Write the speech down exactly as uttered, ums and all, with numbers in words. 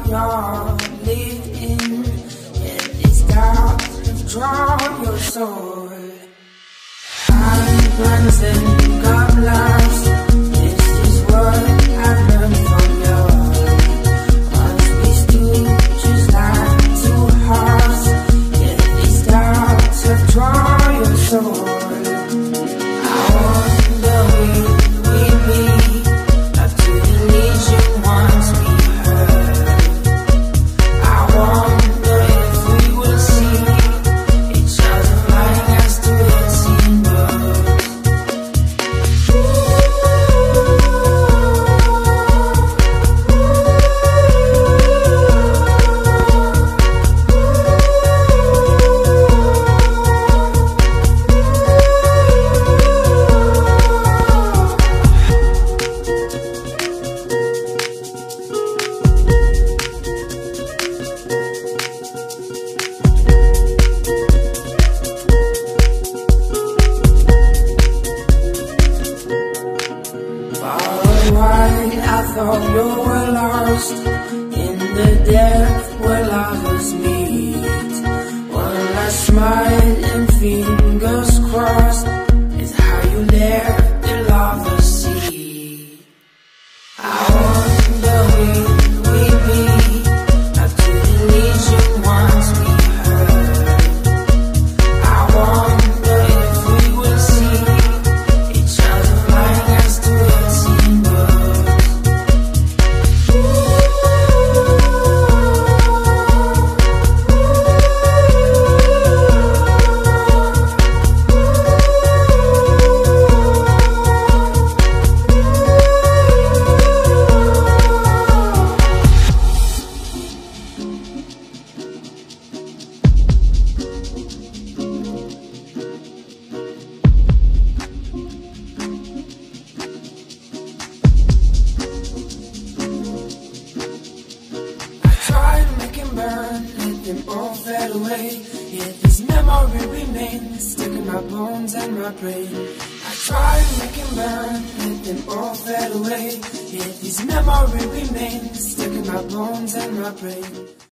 you're living, yet these doubts have drawn your soul. I'm running, got lost. This is what I've learned from you. Once we stood just like two hearts, yet these doubts have drawn your soul. I wonder will we be up to the legion once we heard. I wonder if we will see each other flying as to the sea birds. I thought you were lost in the depth where lovers meet. One last smile and fingers crossed is how you left the lovers see. I wonder will we be up to the legion once we heard. I wonder if we will see each other flying as to the sea birds. Let them all fade away, yet this memory remains stuck in my bones and my brain. I try to make it burn, let them all fade away, yet this memory remains stuck in my bones and my brain.